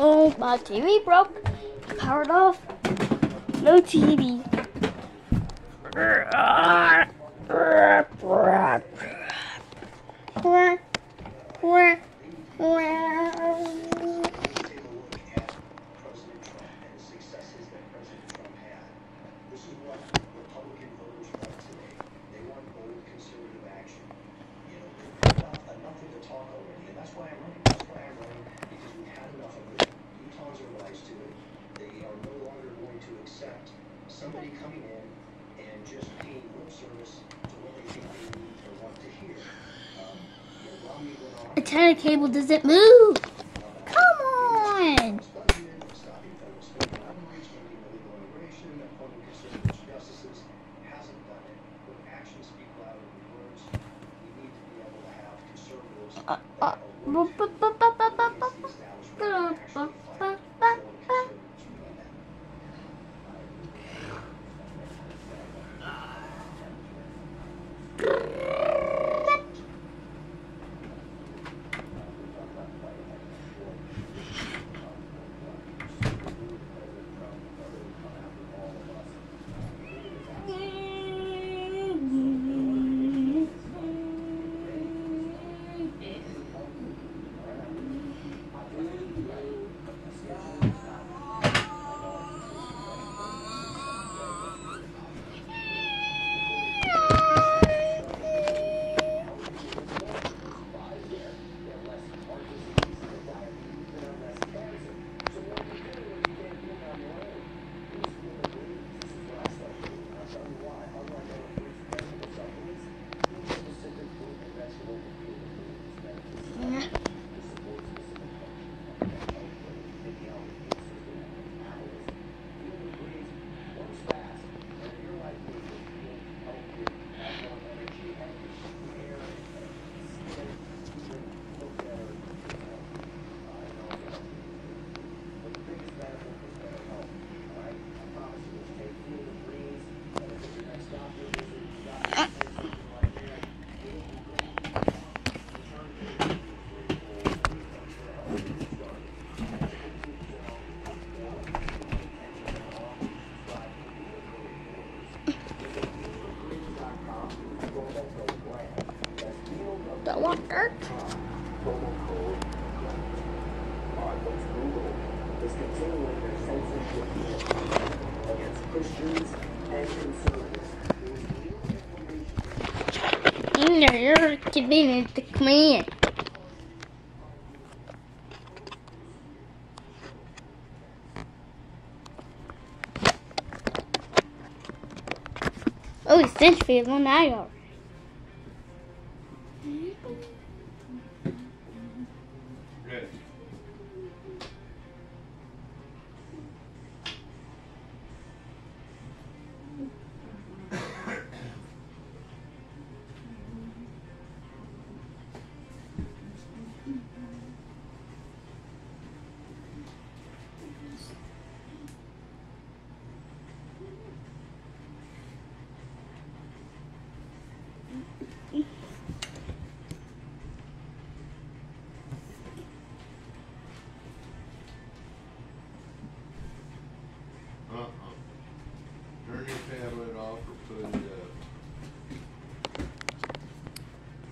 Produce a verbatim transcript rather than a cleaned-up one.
Oh, my T V broke. Powered off. No T V. Somebody coming in and just paying lip service to what they think they need or want to hear. Um, you know, Romney went on. Antenna cable doesn't move. Come on. Uh, uh, Don't want dirt. You're convenient to come in. Oh, it's Cinch Field on I R.